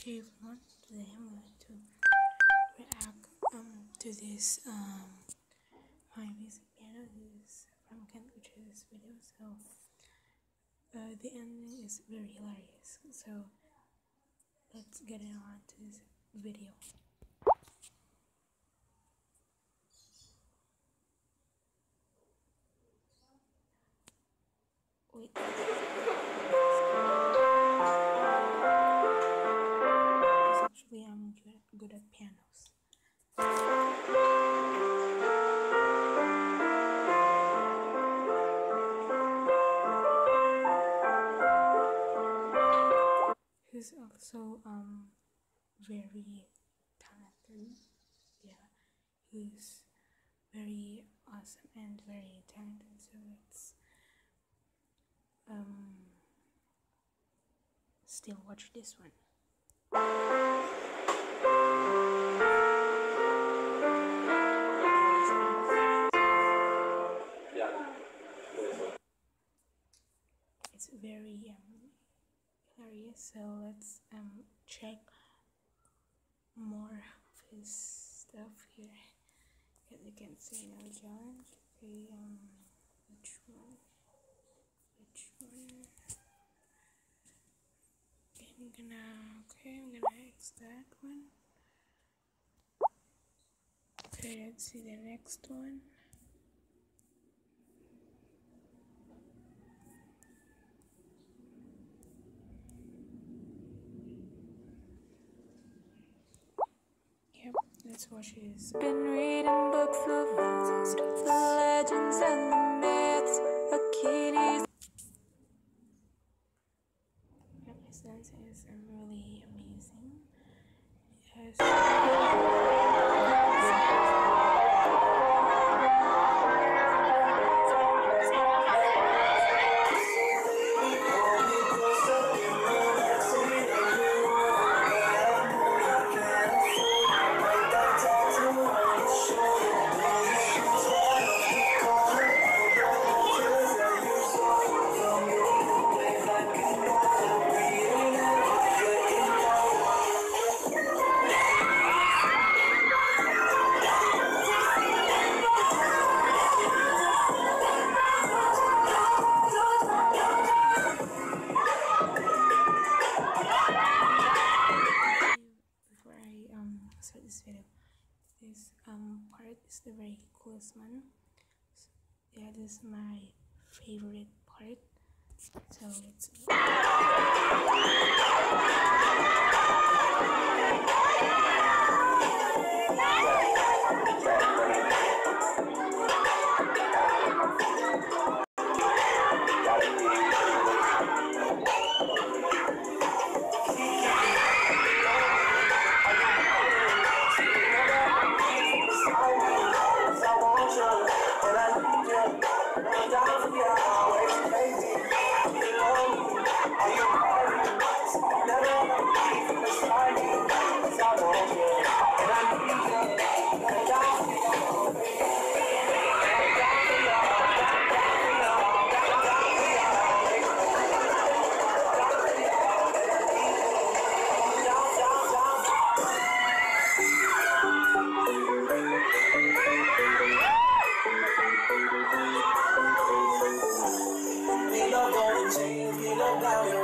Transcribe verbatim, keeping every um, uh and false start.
Okay everyone, today I'm going to react um to this um my music piano. This is from Kenneth Gutierrez video, so uh, the ending is very hilarious. So let's get on to this video. Wait. Actually, I'm good, good at pianos. He's also um very talented. Yeah, he's very awesome and very talented. So let's um still watch this one. It's very um, hilarious, so let's um, check more of his stuff here. As you can see, no challenge. Okay, um, which one? Which one? I'm gonna, okay, I'm gonna X that one. Okay, let's see the next one. Yep, let's watch his. Been reading books of old, the legends and the myths, Achilles. Yep, his dance is um, really amazing. Yes. Start this video. This um part is the very coolest one. So, yeah, this is my favorite part. So let's Now